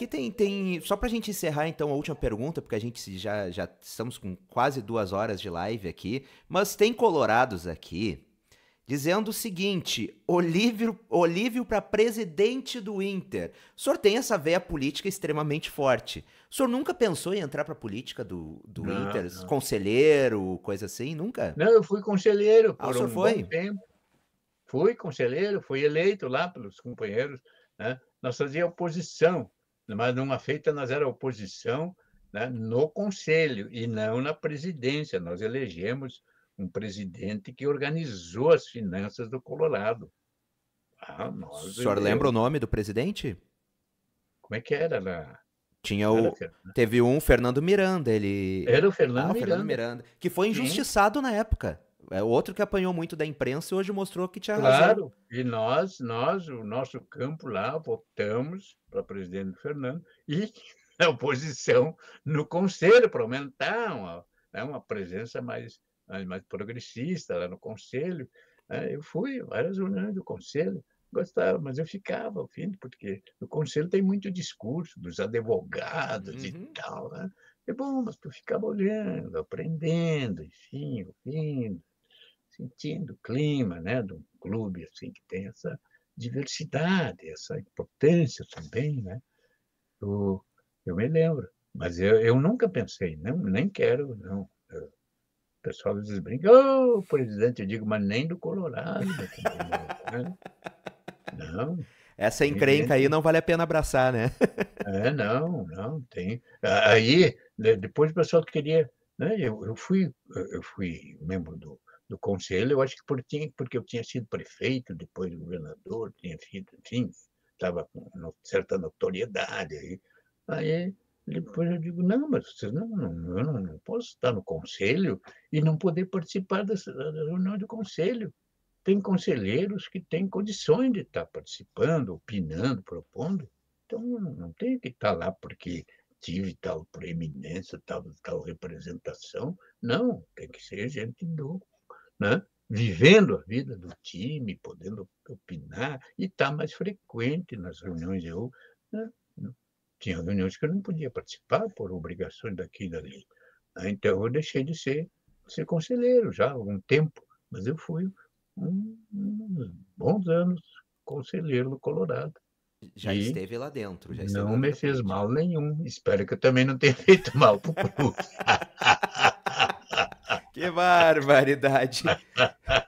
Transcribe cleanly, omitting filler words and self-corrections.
aqui tem... Só pra gente encerrar, então, a última pergunta, porque a gente já estamos com quase 2 horas de live aqui, mas tem colorados aqui dizendo o seguinte: Olívio para presidente do Inter. O senhor tem essa veia política extremamente forte. O senhor nunca pensou em entrar pra política do Não, Inter? não. Conselheiro, coisa assim? Nunca? Não, eu fui conselheiro Ah, o por senhor um bom foi? tempo. Fui conselheiro, fui eleito lá pelos companheiros, né? Nós fazíamos oposição, mas numa feita nós era oposição, né, no conselho e não na presidência. Nós elegemos um presidente que organizou as finanças do Colorado. O senhor lembra o nome do presidente? Como é que era lá? Tinha Não era o. Teve um Fernando Miranda, ele. Era o Fernando Ah, o Fernando Miranda. Miranda. Que foi Sim, injustiçado na época. É outro que apanhou muito da imprensa e hoje mostrou que tinha razão. claro. E nós, o nosso campo lá, votamos para presidente Fernando e a oposição no conselho para aumentar uma presença mais progressista lá no conselho. Eu fui a várias reuniões do conselho, gostava, mas eu ficava ao fim, porque no conselho tem muito discurso dos advogados e Uhum. tal, né? É bom, mas tu ficava olhando, aprendendo, enfim, ouvindo, sentindo o clima, né, de um clube assim que tem essa diversidade, essa importância também, né? Eu, eu me lembro, mas eu nunca pensei, não, nem quero, não. O pessoal às vezes brinca, ô, presidente, eu digo, mas nem do Colorado, meu companheiro, né? Não, Essa tem encrenca aí gente. não vale a pena abraçar, né? Não, não, tem. Aí, depois o pessoal queria, né? Eu fui membro do conselho, eu acho que porque eu tinha sido prefeito, depois governador, tinha sido, enfim, estava com certa notoriedade aí depois eu digo, não, mas vocês eu não posso estar no conselho e não poder participar da reunião do conselho. Tem conselheiros que têm condições de estar participando, opinando, propondo. Então, não tenho que estar lá porque tive tal proeminência, tal representação. Não, tem que ser gente né, vivendo a vida do time, podendo opinar e estar mais frequente nas reuniões. Né, tinha reuniões que eu não podia participar por obrigações daqui e dali. Então, eu deixei de ser conselheiro já há algum tempo, mas eu fui uns bons anos conselheiro no Colorado. Já E esteve lá dentro, já esteve não lá dentro me da fez política. mal nenhum. Espero que eu também não tenha feito mal para o clube. Que barbaridade.